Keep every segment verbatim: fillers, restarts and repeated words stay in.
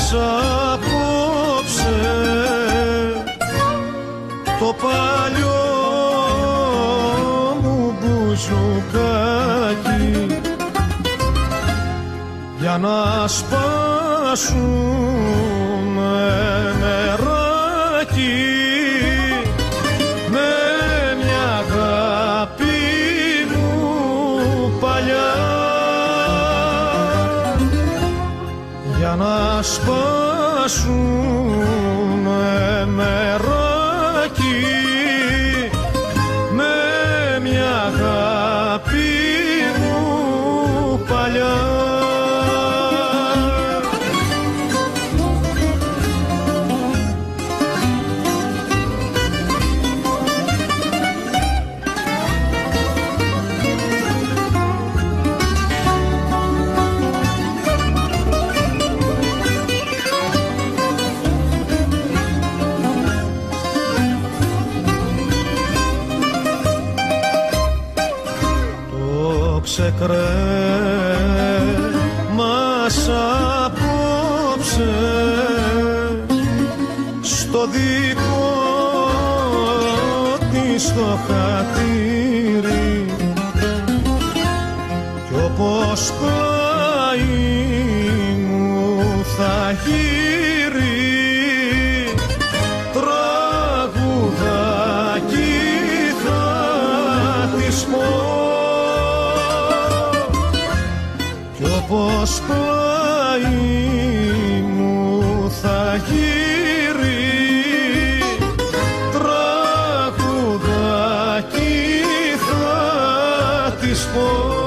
απόψε το παλιό μου μπουζουκάκι για να σπάσουμε νεράκι με μια αγάπη μου παλιά, για να σπάσουμε νεράκι με μια αγάπη μου παλιά. Ξεκρέμας απόψε στο δικό της το χατήρι κι όπως πάει μου θα γύρει τραγουδάκι θα της πω, όπως πάει μου θα γύρει τραγουδάκι θα της πω.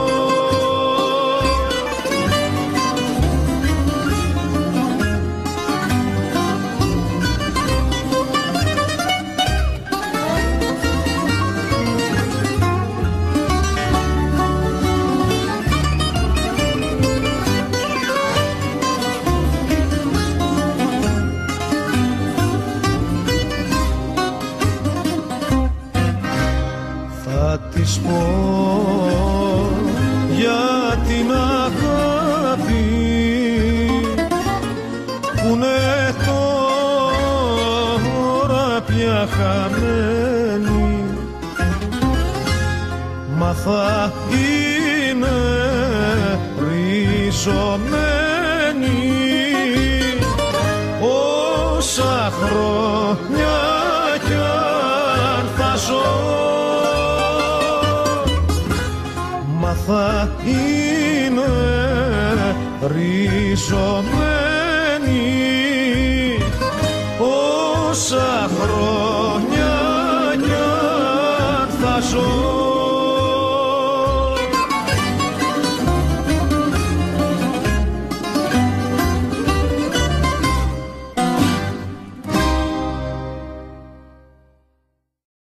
Θα της πω για την αγάπη που είναι τώρα πια χαμένη, μα θα είναι ριζωμένη όσα χρόνια κι αν θα ζω, θα είναι ριζωμένη όσα χρόνια